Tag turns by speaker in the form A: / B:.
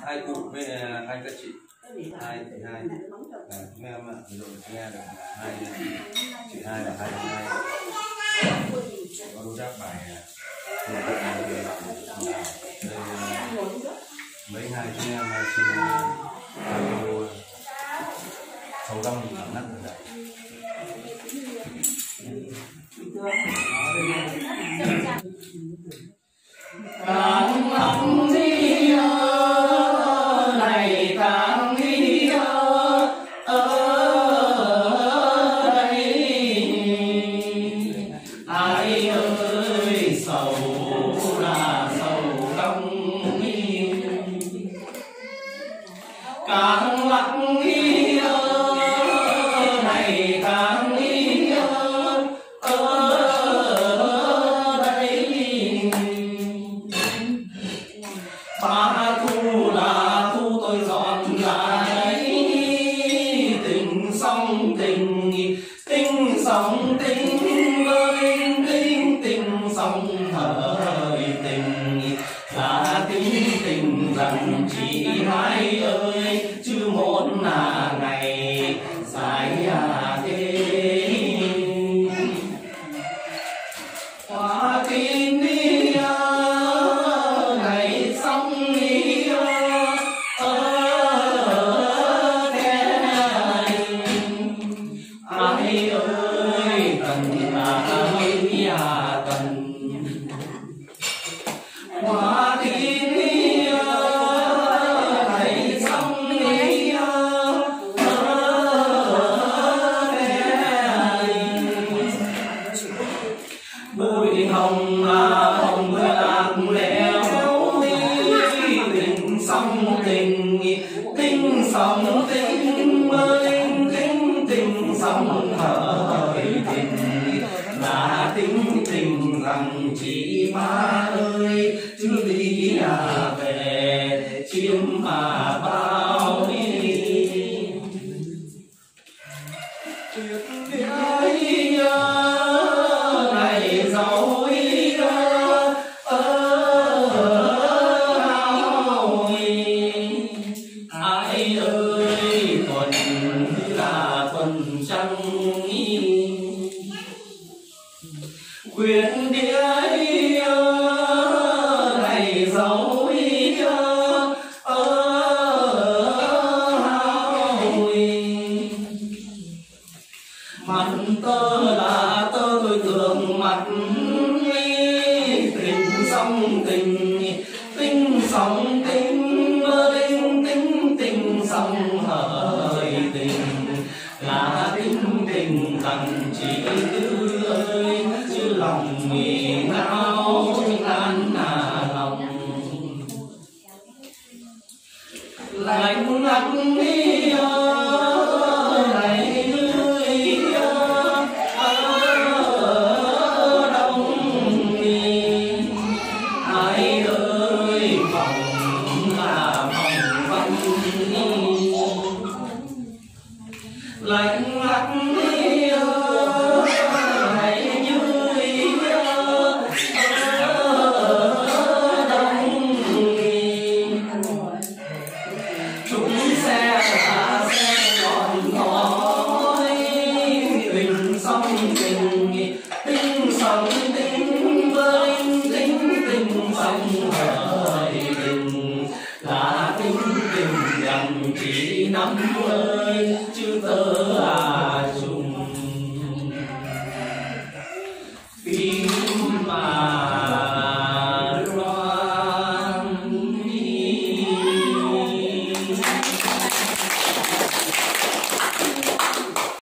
A: hai cụ với hai các chị, hai nghe mà rồi nghe được hai chị hai và hai có đối đáp bài mấy hai chị em xin sầu rong nát rồi đấy.
B: Càng lặng đi này càng đi ở đây, ai ơi sầu là sầu Đong. Càng lặng đi này càng đi ở ba thu là thu tôi dọn lại tình sóng tình tình sóng tình linh tình tình sóng hỡi tình là tình tình rằng chị hai ơi chứ một là ngày dài thế qua tin đi bụi hồng hồng lạc lẽo tình sóng tình tình sóng tình linh tình tình sóng hỡi tình là tình tình rằng chị ba ơi chứ đi về chiêm mà bao này giàu ai ơi tuần là tuần trăng quyền địa này giàu mặt tơ là tơ tôi tưởng mặt tình sóng tình tình sóng tình linh tình tình sóng hỡi tình là tình tình rằng chị tư ơi chứ lòng mì ngao lan lòng lạnh lạnh đi này ai ơi phòng là phòng văn lạnh lạnh đi này như chúng xe là xe còn nói tình sóng tình tình sóng tình với tình tình sóng hỡi tình là tình tình rằng chỉ năm ơi chứ tớ chung phim mà